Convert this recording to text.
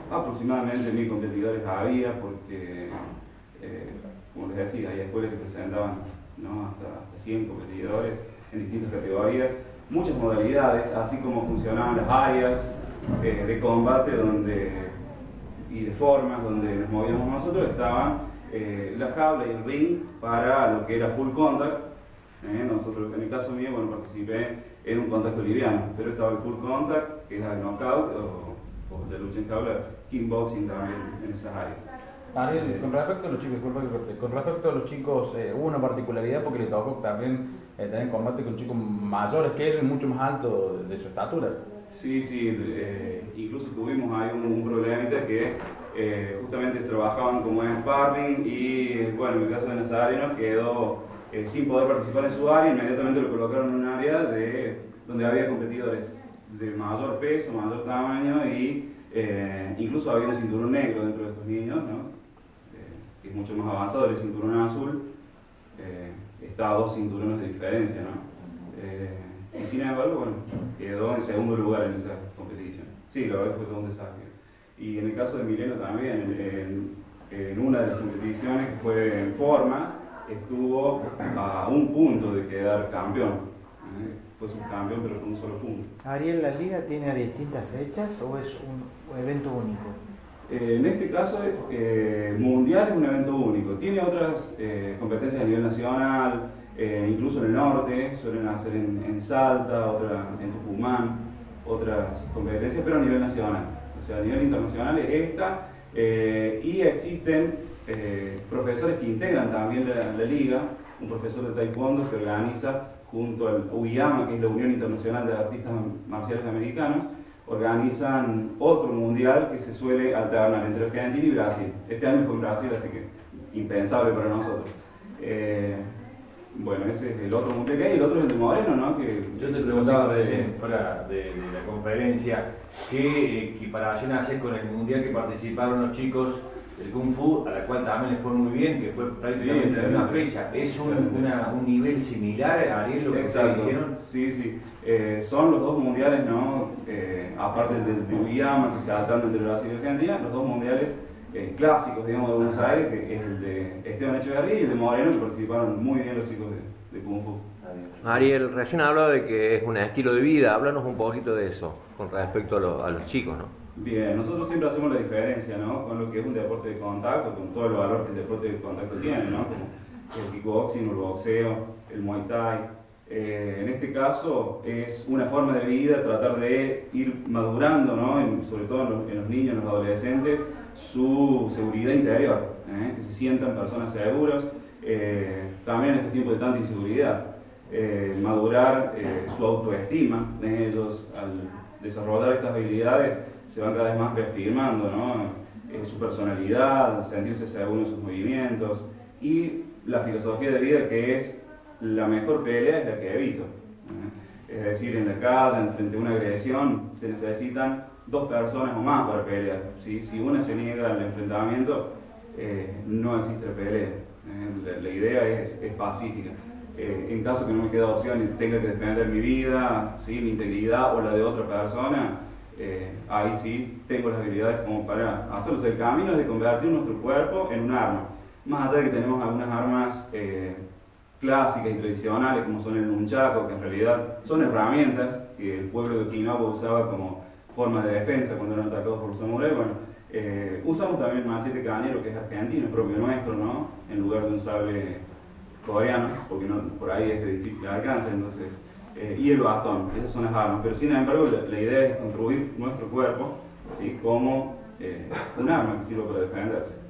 Aproximadamente 1000 competidores había, porque, como les decía, hay escuelas que presentaban, ¿no?, hasta 100 competidores en distintas categorías, muchas modalidades, así como funcionaban las áreas de combate y de formas donde nos movíamos nosotros. Estaban la jaula y el ring para lo que era full contact. Nosotros, en el caso mío, bueno, participé en un contacto liviano, pero estaba el full contact, que era el knockout, o de lucha en jaula, kickboxing también en esas áreas. Ariel, con respecto a los chicos, con respecto a los chicos, hubo una particularidad porque le tocó también tener combate con chicos mayores que ellos y mucho más altos de su estatura. Sí, incluso tuvimos ahí un problemita que justamente trabajaban como en sparring y, bueno, en el caso de Nazareno quedó sin poder participar en su área. Inmediatamente lo colocaron en un área donde había competidores de mayor peso, mayor tamaño y incluso había un cinturón negro dentro de estos niños, ¿no? Que es mucho más avanzado. El cinturón azul está a 2 cinturones de diferencia, ¿no? Y sin embargo, bueno, quedó en segundo lugar en esa competición. Sí, la verdad fue todo un desafío. Y en el caso de Mileno también, en una de las competiciones que fue en formas, estuvo a un punto de quedar campeón. Fue subcampeón, pero con un solo punto. Ariel, ¿la liga tiene distintas fechas o es un evento único? En este caso, mundial es un evento único. Tiene otras competencias a nivel nacional, incluso en el norte, suelen hacer en Salta, otra en Tucumán, otras competencias, pero a nivel nacional. O sea, a nivel internacional es esta, y existen profesores que integran también la liga, un profesor de taekwondo que organiza junto al UIAMA, que es la Unión Internacional de Artistas Marciales Americanos, organizan otro mundial que se suele alternar entre Argentina y Brasil. Este año fue en Brasil, así que impensable para nosotros. Bueno, ese es el otro mundial que hay, y el otro es el de Moreno, ¿no? Que yo te preguntaba recién, fuera de la conferencia, ¿qué equiparación haces con el mundial que participaron los chicos del Kung Fu, a la cual también les fue muy bien, que fue prácticamente la misma fecha? ¿Es un nivel similar, Ariel, lo que ustedes hicieron? Sí. Son los dos mundiales, ¿no? Aparte del de Uyama, que se adaptan entre Brasil y Argentina, los dos mundiales clásicos, digamos, de Buenos Aires, que es el de Esteban Echeverría y el de Moreno, que participaron muy bien los chicos de Kung Fu. Ariel, recién hablaba de que es un estilo de vida. Háblanos un poquito de eso con respecto a los chicos, ¿no? Bien, nosotros siempre hacemos la diferencia, ¿no?, con lo que es un deporte de contacto, con todo el valor que el deporte de contacto tiene, ¿no?, como el kickboxing, el boxeo, el muay thai. En este caso es una forma de vida, tratar de ir madurando, ¿no?, sobre todo en los niños, en los adolescentes, su seguridad interior, que se sientan personas seguras, también en estos tiempos de tanta inseguridad, madurar su autoestima. Ellos, al desarrollar estas habilidades, se van cada vez más reafirmando, ¿no?, su personalidad, sentirse seguro en sus movimientos, y la filosofía de vida que es: la mejor pelea es la que evito. Es decir, en la calle, frente a una agresión, se necesitan 2 personas o más para pelear, ¿sí? Si una se niega al enfrentamiento, no existe pelea. La idea es pacífica. En caso que no me quede opción y tenga que defender mi vida, ¿sí?, mi integridad o la de otra persona, ahí sí tengo las habilidades como para hacerlo. El camino es de convertir nuestro cuerpo en un arma. Más allá de que tenemos algunas armas clásicas y tradicionales, como son el nunchaku, que en realidad son herramientas que el pueblo de Okinawa usaba como forma de defensa cuando eran atacados por los samuráis. Bueno, usamos también el machete cañero, que es argentino, es propio nuestro, ¿no?, en lugar de un sable coreano, porque por ahí es de difícil alcance. Entonces, y el bastón, esas son las armas. Pero sin embargo, la idea es construir nuestro cuerpo, ¿sí?, como un arma que sirva para defenderse.